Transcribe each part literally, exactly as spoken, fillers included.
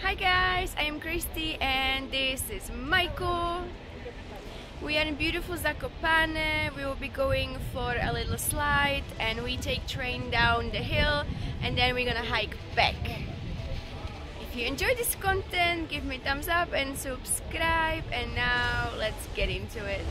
Hi guys, I am Christy and this is Michael. We are in beautiful Zakopane. We will be going for a little slide and we take train down the hill and then we're gonna hike back. If you enjoy this content, give me a thumbs up and subscribe, and now let's get into it.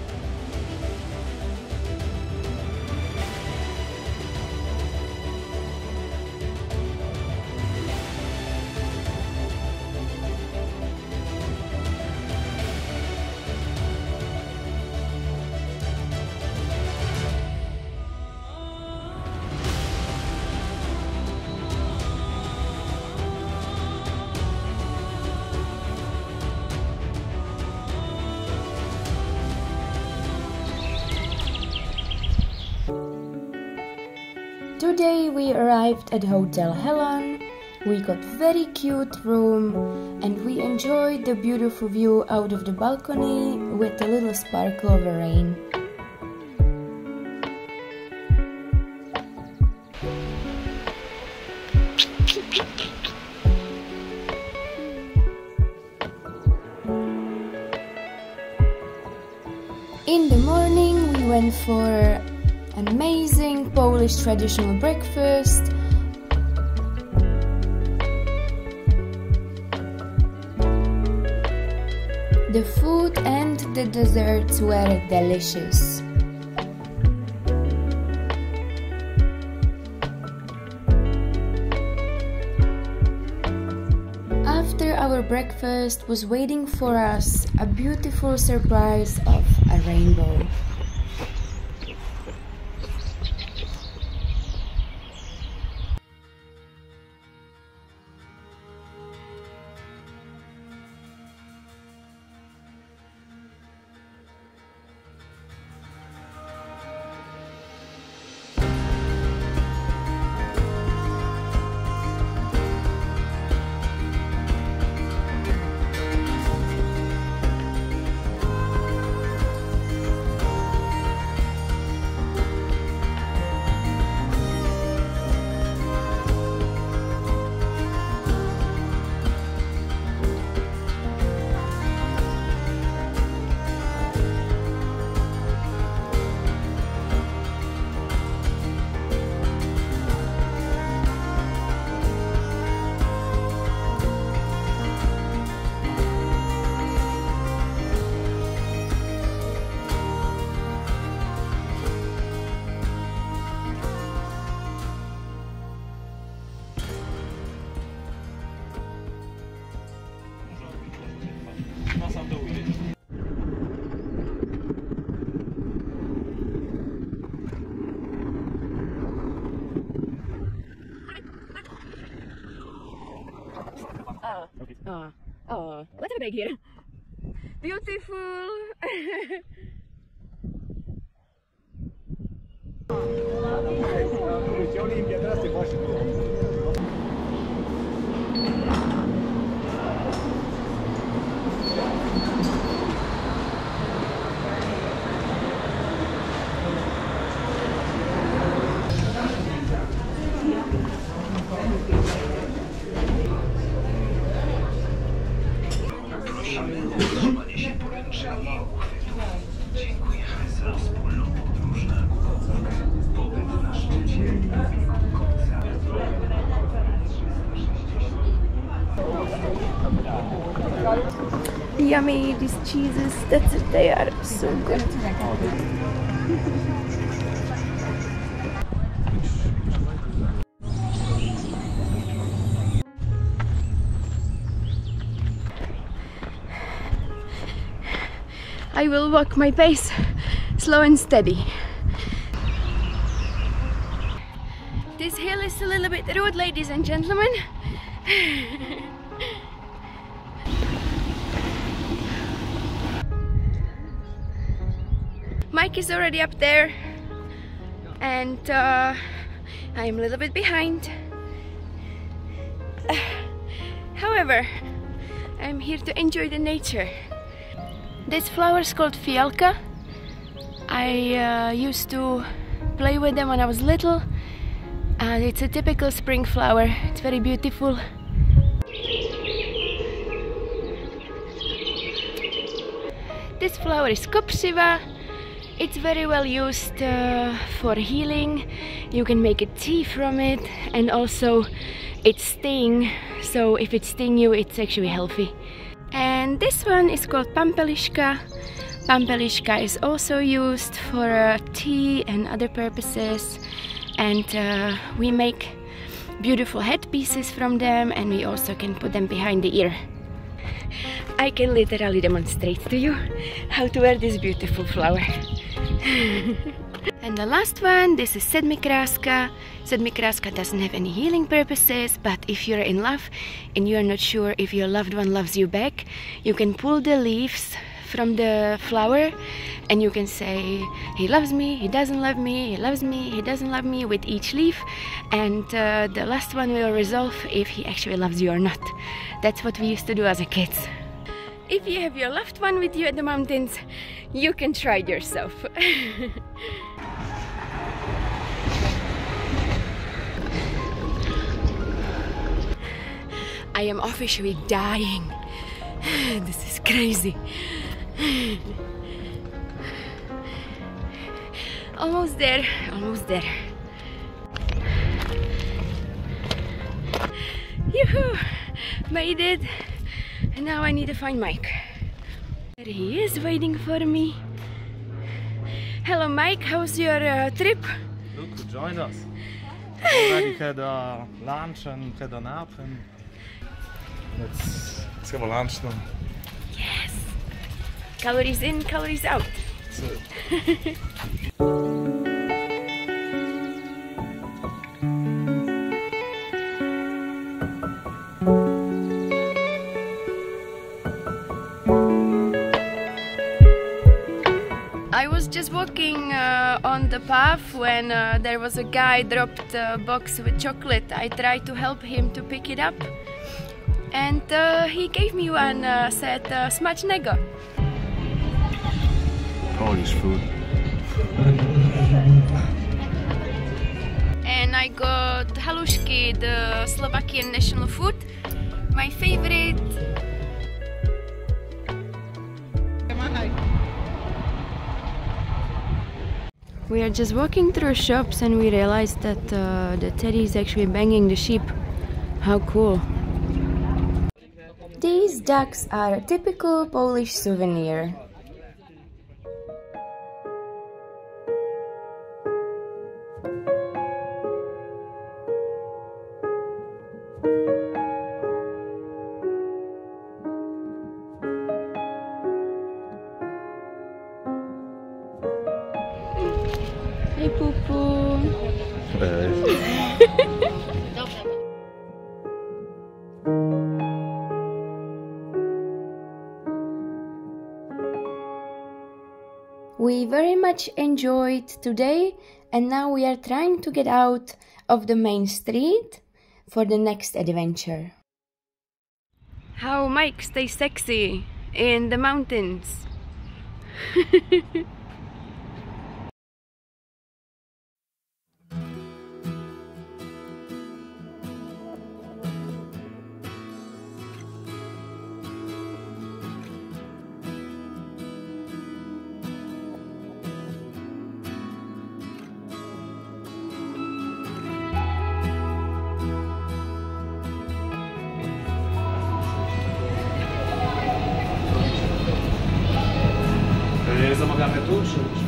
Today we arrived at Hotel Helen. We got very cute room and we enjoyed the beautiful view out of the balcony with a little sparkle of rain. In the morning we went for amazing Polish traditional breakfast. The food and the desserts were delicious. After our breakfast was waiting for us a beautiful surprise of a rainbow. Oh, oh, oh, let's have a break here. Beautiful. Dziękuję za wspólną podróż na pobyt na szczycie końca. Yummy, these cheeses, that's it, they are so good. I will walk my pace, slow and steady. This hill is a little bit rude, ladies and gentlemen. Mike is already up there and uh, I'm a little bit behind. However, I'm here to enjoy the nature. This flower is called fialka. I uh, used to play with them when I was little, and it's a typical spring flower. It's very beautiful. This flower is Kopsiva. It's very well used uh, for healing. You can make a tea from it, and also it's sting, so if it stings you, it's actually healthy. And this one is called Pampeliška. Pampeliška is also used for uh, tea and other purposes, and uh, we make beautiful headpieces from them, and we also can put them behind the ear. I can literally demonstrate to you how to wear this beautiful flower. And the last one, this is Sedmikráska. Sedmikráska doesn't have any healing purposes, but if you're in love and you're not sure if your loved one loves you back, you can pull the leaves from the flower and you can say, he loves me, he doesn't love me, he loves me, he doesn't love me, with each leaf, and uh, the last one will resolve if he actually loves you or not. That's what we used to do as a kids. If you have your loved one with you at the mountains, you can try it yourself. I am officially dying. This is crazy. Almost there, almost there. Yoo-hoo! Made it! And now I need to find Mike. There he is waiting for me. Hello Mike, how's your uh, trip? Look, join us. Already had a lunch and had a nap, and let's, let's have a lunch now. Yes! Calories in, calories out. So. I was just walking uh, on the path when uh, there was a guy dropped a box with chocolate. I tried to help him to pick it up, and uh, he gave me one, uh, said uh, smacznego. Polish food. And I got halušky, the Slovakian national food, my favorite. We are just walking through shops and we realized that uh, the teddy is actually banging the sheep. How cool. These ducks are a typical Polish souvenir. Hey Poo Poo. We very much enjoyed today, and now we are trying to get out of the main street for the next adventure. How Mike stays sexy in the mountains. Zamawiamy tu, czy już?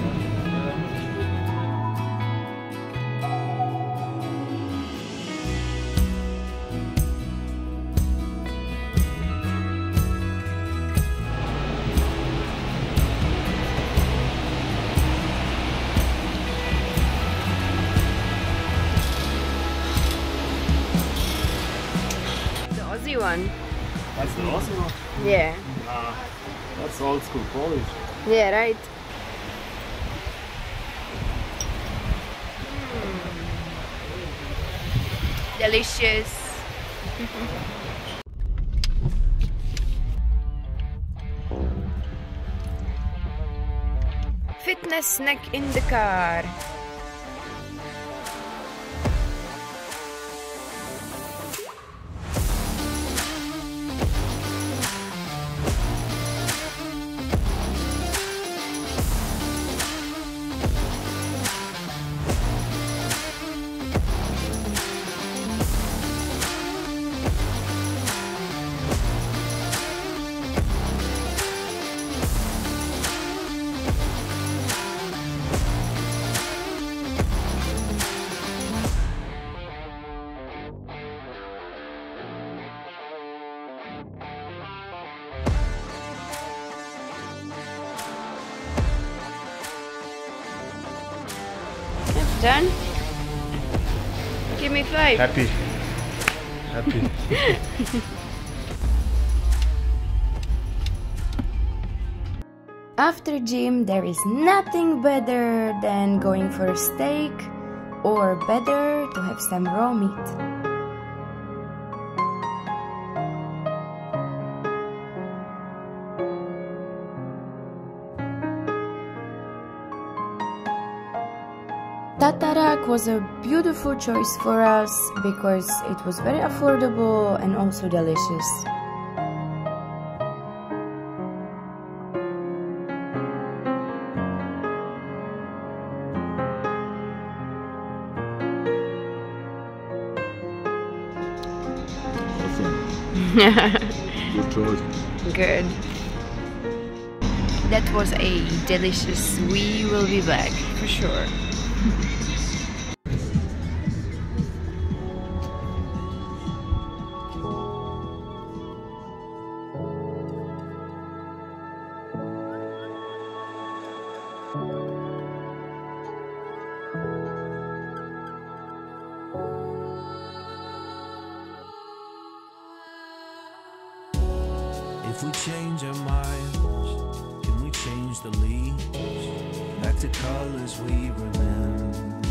The Aussie one. That's the Aussie one? Yeah. Nah, that's old school Polish. Yeah, right. Delicious. Fitness snack in the car. Done? Give me five. Happy. Happy. After gym, there is nothing better than going for a steak, or better to have some raw meat. Tatarak was a beautiful choice for us because it was very affordable and also delicious. Good choice. Good. That was a delicious. We will be back for sure. If we change our minds, can we change the leaves back to colors we remember?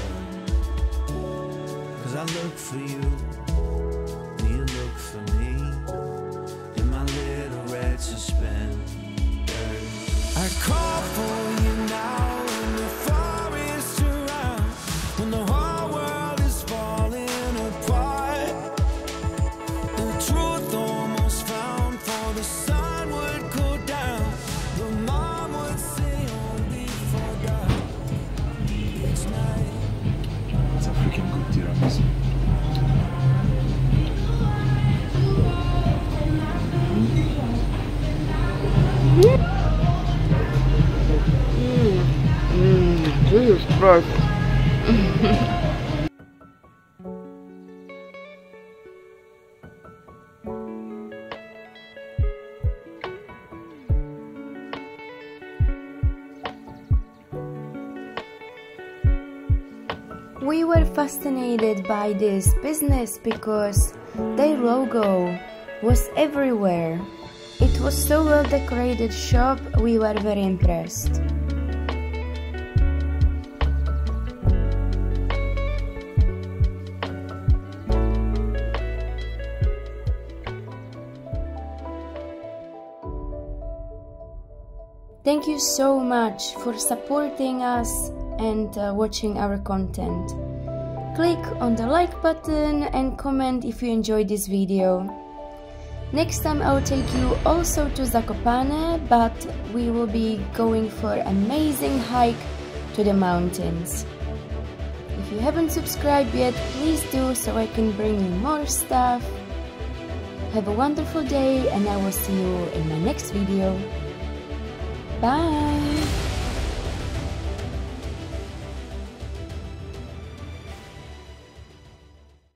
Cause I look for you, do you look for me? In my little red suspenders, I call for you now when the forest around, when the whole world is falling apart. The truth almost found, for the sun would go down, the mom would say only for God. Each night. It's a freaking good tiramisu. Mmm, this is perfect. We were fascinated by this business because their logo was everywhere. It was so well decorated shop, we were very impressed. Thank you so much for supporting us and uh, watching our content. Click on the like button and comment if you enjoyed this video. Next time I will take you also to Zakopane, but we will be going for an amazing hike to the mountains. If you haven't subscribed yet, please do so I can bring you more stuff. Have a wonderful day and I will see you in my next video. Bye!